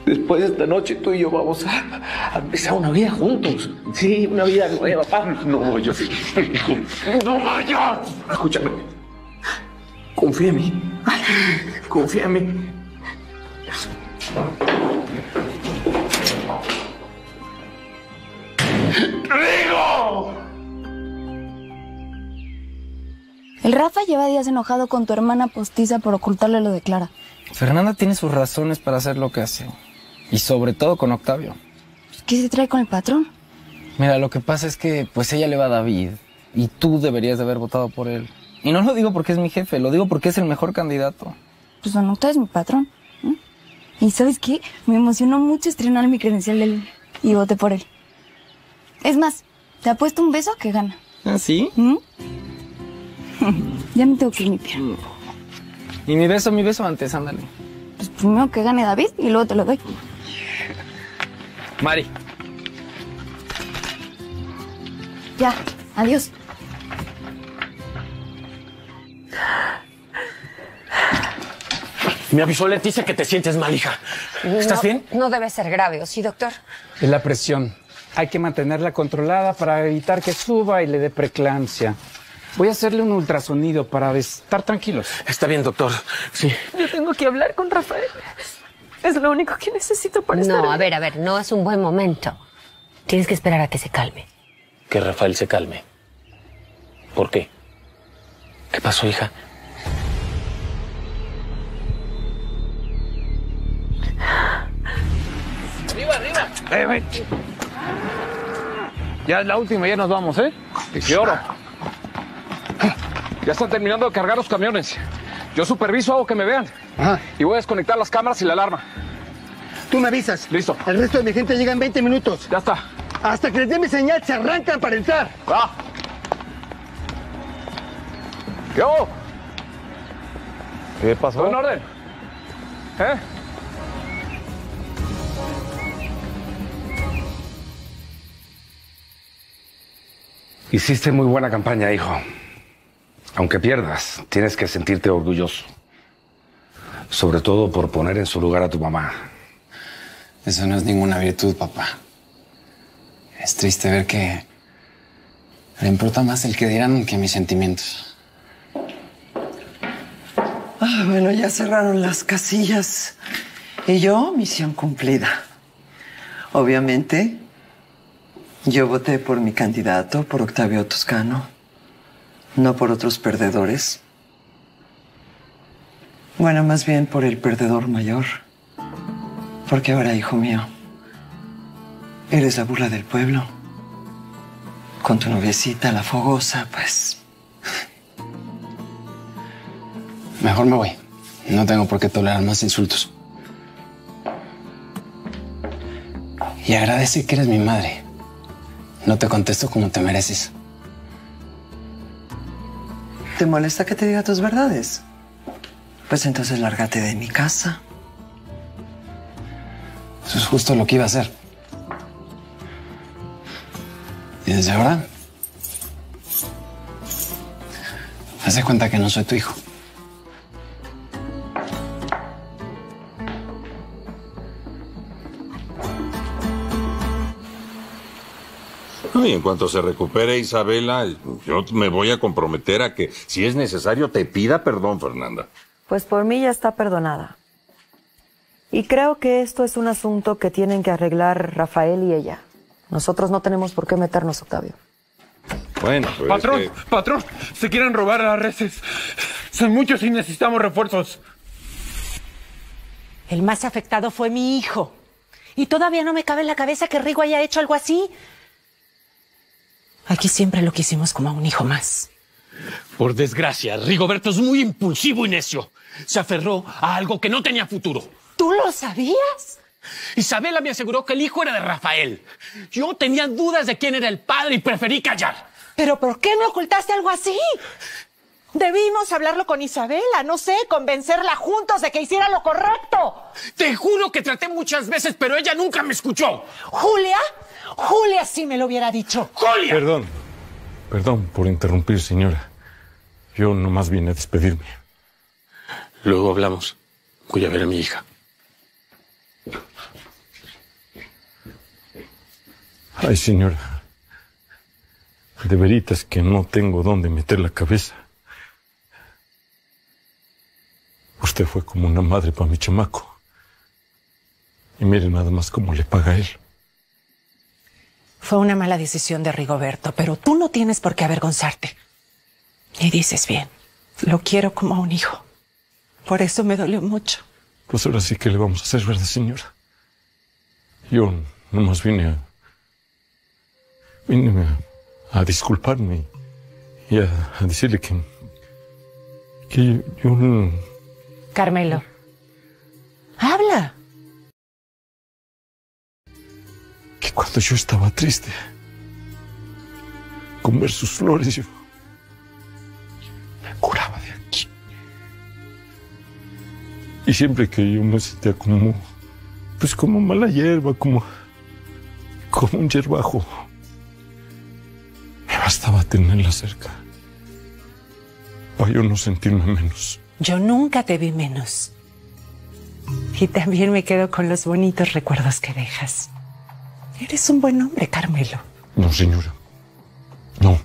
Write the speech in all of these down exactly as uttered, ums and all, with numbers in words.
Después de esta noche tú y yo vamos a, a empezar una vida juntos. Sí, una vida nueva, papá. No, yo sí. No vayas. Escúchame. Confía en mí. Confía en mí. ¡Rigo! El Rafa lleva días enojado con tu hermana postiza por ocultarle lo de Clara. Fernanda tiene sus razones para hacer lo que hace. Y sobre todo con Octavio. ¿Qué se trae con el patrón? Mira, lo que pasa es que pues ella le va a David. Y tú deberías de haber votado por él. Y no lo digo porque es mi jefe, lo digo porque es el mejor candidato. Pues don Octavio es mi patrón. ¿eh? Y ¿sabes qué? Me emocionó mucho estrenar mi credencial de él. Y voté por él. Es más, te apuesto un beso que gana. ¿Ah, sí? ¿Mm? Ya me tengo que ir, mi Pierre. Y mi beso, mi beso antes, ándale. Pues primero que gane David y luego te lo doy. Mari. Ya, adiós. Me avisó Leticia que te sientes mal, hija. ¿Estás no, bien? No debe ser grave, ¿o sí, doctor? Es la presión. Hay que mantenerla controlada para evitar que suba y le dé preeclampsia. Voy a hacerle un ultrasonido para estar tranquilos. Está bien, doctor. Sí. Yo tengo que hablar con Rafael. Es lo único que necesito para estar No, bien. a ver, a ver, no es un buen momento. Tienes que esperar a que se calme. Que Rafael se calme. ¿Por qué? ¿Qué pasó, hija? ¡Arriba, arriba! Eh, ven. Ya es la última, ya nos vamos, ¿eh? Y oro. Ya están terminando de cargar los camiones. Yo superviso, hago que me vean. Ajá. Y voy a desconectar las cámaras y la alarma. Tú me avisas. Listo. El resto de mi gente llega en veinte minutos. Ya está. Hasta que les dé mi señal, se arrancan para entrar. ¡Va! ¿Qué hago? ¿Qué pasó? ¿Todo en orden? ¿Eh? Hiciste muy buena campaña, hijo. Aunque pierdas, tienes que sentirte orgulloso. Sobre todo por poner en su lugar a tu mamá. Eso no es ninguna virtud, papá. Es triste ver que le importa más el que dirán que mis sentimientos. Ah, bueno, ya cerraron las casillas. Y yo, misión cumplida. Obviamente, yo voté por mi candidato, por Octavio Toscano, no por otros perdedores. Bueno, más bien por el perdedor mayor. Porque ahora, hijo mío, eres la burla del pueblo. Con tu noviecita, la fogosa, pues... Mejor me voy. No tengo por qué tolerar más insultos. Y agradece que eres mi madre. No te contesto como te mereces. ¿Te molesta que te diga tus verdades? Pues entonces lárgate de mi casa. Eso es justo lo que iba a hacer. Y desde ahora, haz de cuenta que no soy tu hijo. Y en cuanto se recupere Isabela, yo me voy a comprometer a que, si es necesario, te pida perdón, Fernanda. Pues por mí ya está perdonada. Y creo que esto es un asunto que tienen que arreglar Rafael y ella. Nosotros no tenemos por qué meternos, Octavio. Bueno, pues Patrón, es que... patrón, se quieren robar a las reses. Son muchos y necesitamos refuerzos. El más afectado fue mi hijo. Y todavía no me cabe en la cabeza que Rigo haya hecho algo así. Aquí siempre lo quisimos como a un hijo más. Por desgracia, Rigoberto es muy impulsivo y necio. Se aferró a algo que no tenía futuro. ¿Tú lo sabías? Isabela me aseguró que el hijo era de Rafael. Yo tenía dudas de quién era el padre y preferí callar. ¿Pero por qué me ocultaste algo así? Debimos hablarlo con Isabela, no sé, convencerla juntos de que hiciera lo correcto. Te juro que traté muchas veces, pero ella nunca me escuchó. ¿Julia? Julia sí me lo hubiera dicho. ¡Julia! Perdón, perdón por interrumpir, señora. Yo nomás vine a despedirme. Luego hablamos. Voy a ver a mi hija. Ay, señora. De veritas que no tengo dónde meter la cabeza. Usted fue como una madre para mi chamaco. Y mire nada más cómo le paga a él. Fue una mala decisión de Rigoberto, pero tú no tienes por qué avergonzarte. Y dices bien, lo quiero como a un hijo. Por eso me dolió mucho. Pues ahora sí que le vamos a hacer, ¿verdad, señora? Yo nomás vine a... Vine a, a disculparme y a, a decirle que... Que yo... yo no... Carmelo, habla. Que cuando yo estaba triste, con ver sus flores, yo me curaba de aquí. Y siempre que yo me sentía como, pues como mala hierba, como, como un hierbajo, me bastaba tenerla cerca para yo no sentirme menos. Yo nunca te vi menos. Y también me quedo con los bonitos recuerdos que dejas. Eres un buen hombre, Carmelo. No, señora. No.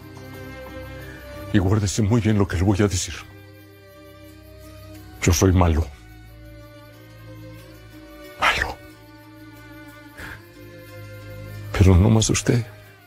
Y guárdese muy bien lo que le voy a decir. Yo soy malo. Malo. Pero no más usted.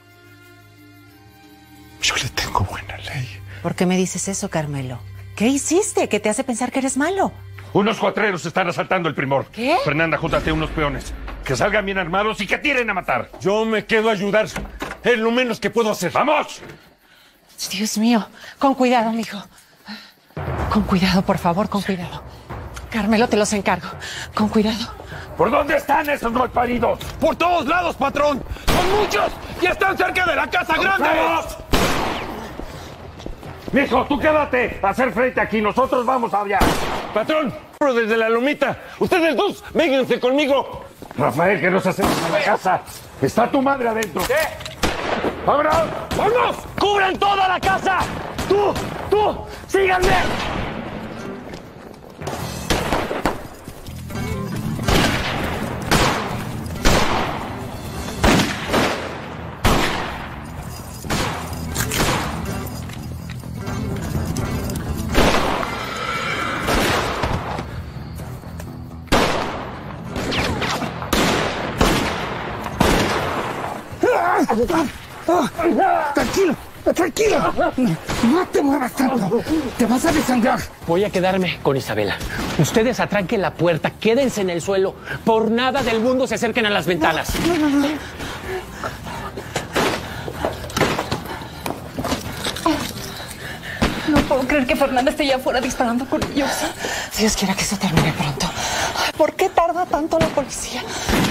Yo le tengo buena ley. ¿Por qué me dices eso, Carmelo? ¿Qué hiciste que te hace pensar que eres malo? Unos cuatreros están asaltando el Primor. ¿Qué? Fernanda, júntate unos peones. Que salgan bien armados y que tiren a matar. Yo me quedo a ayudar. Es lo menos que puedo hacer. ¡Vamos! Dios mío. Con cuidado, mijo. Con cuidado, por favor, con cuidado. Carmelo, te los encargo. Con cuidado. ¿Por dónde están esos malparidos? ¡Por todos lados, patrón! ¡Son muchos! ¡Ya están cerca de la casa grande! ¡Vamos! Mijo, tú quédate a hacer frente aquí. Nosotros vamos allá. Patrón, desde la lomita. Ustedes dos, vénganse conmigo. Rafael, que nos hacemos a la casa. Está tu madre adentro. ¿Qué? ¡Vámonos! ¡Vámonos! ¡Cubran toda la casa! ¡Tú! ¡Tú! ¡Síganme! Tranquilo, tranquilo. No te muevas tanto. Te vas a desangrar. Voy a quedarme con Isabela. Ustedes atranquen la puerta, quédense en el suelo. Por nada del mundo se acerquen a las ventanas. No, no, no. No puedo creer que Fernanda esté ya afuera disparando con ellos. Dios quiera que eso termine pronto. ¿Por qué tarda tanto la policía?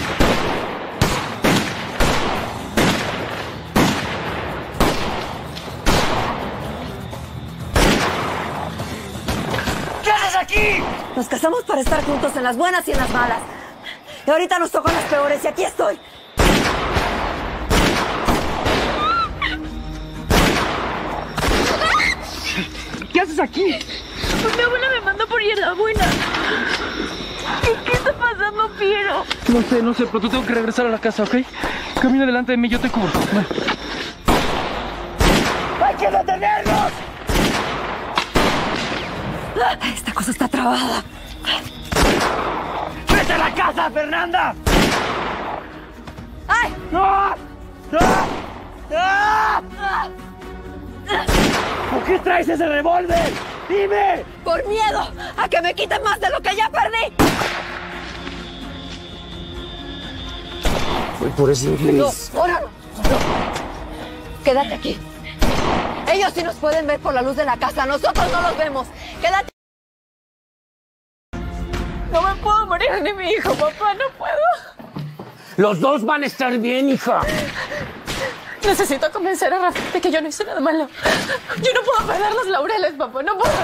¿Qué haces aquí? Nos casamos para estar juntos en las buenas y en las malas. Y ahorita nos tocan las peores y aquí estoy. ¿Qué haces aquí? Pues mi abuela me mandó por hierbabuena. ¿Qué está pasando, Piero? No sé, no sé, pero tú tengo que regresar a la casa, ¿ok? Camina delante de mí, yo te cubro. Bueno. ¡Hay que detenerlos! Esta cosa está trabada. ¡Vete a la casa, Fernanda! ¡Ay! ¡No! ¡No! ¡No! ¿Por qué traes ese revólver? ¡Dime! Por miedo a que me quiten más de lo que ya perdí. Fue por ese inglés. No, ahora no. No. Quédate aquí. Ellos sí nos pueden ver por la luz de la casa. Nosotros no los vemos. Quédate. No me puedo morir ni mi hijo, papá. No puedo. Los dos van a estar bien, hija. Necesito convencer a Rafa de que yo no hice nada malo. Yo no puedo perder los laureles, papá. No puedo.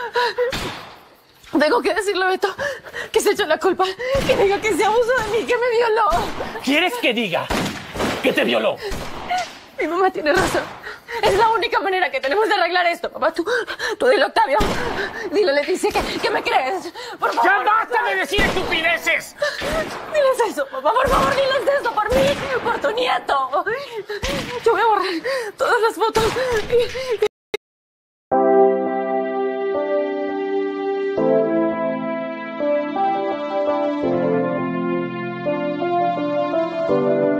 Tengo que decirle a Beto que se echó la culpa. Que diga que se abusó de mí, que me violó. ¿Quieres que diga que te violó? Mi mamá tiene razón. Es la única manera que tenemos de arreglar esto, papá. Tú, tú dile a Octavio. Dile a Leticia que, que me crees. Por favor. ¡Ya basta de decir estupideces! Diles eso, papá. Por favor, diles eso por mí, por tu nieto. foto. Thank you.